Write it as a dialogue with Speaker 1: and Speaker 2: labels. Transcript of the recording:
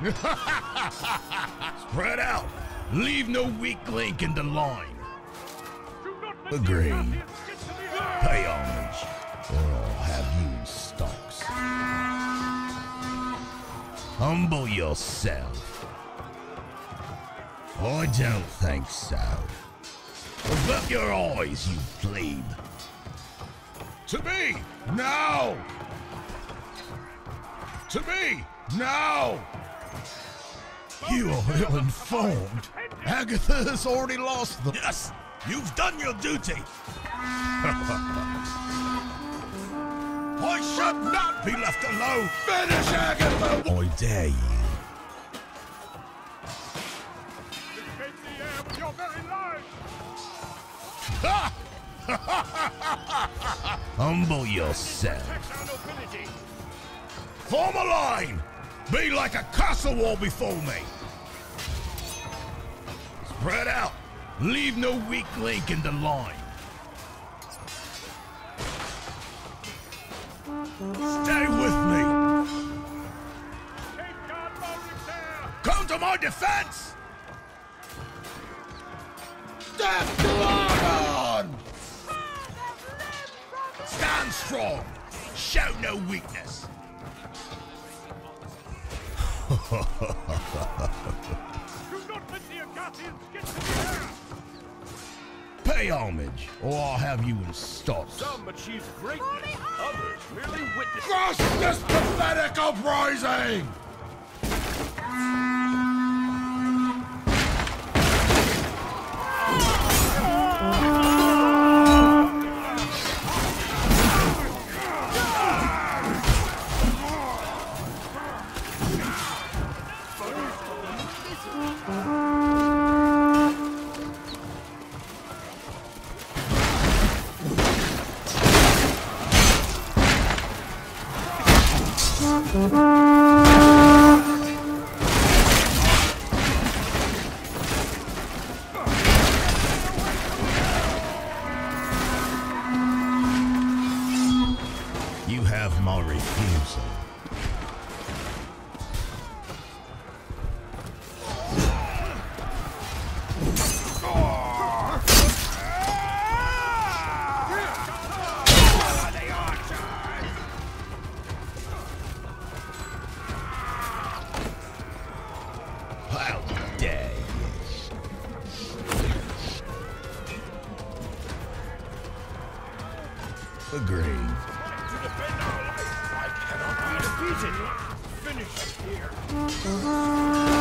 Speaker 1: Spread out. Leave no weak link in the line. Agreed. Pay homage, or I'll have you in stocks. Humble yourself. I don't think so. Avert your eyes, you plebe. To me, now! To me, now! You are ill-informed. Agatha has already lost them. Yes, you've done your duty. I should not be left alone. Finish Agatha! I dare you.
Speaker 2: Your very life.
Speaker 1: Humble yourself. Form a line! Be like a castle wall before me! Spread out! Leave no weak link in the line! Stay with me! Come to my defense! Death to Argon! Stand strong! Show no weakness!
Speaker 2: Do not let the Agathians get to the air!
Speaker 1: Pay homage, or I'll have you in stocks.
Speaker 2: Some achieve greatness, others merely witness.
Speaker 1: Crush this pathetic uprising! You have my refusal. How dare you? Agreed.
Speaker 2: To defend our life, I cannot be defeated. Finish it here.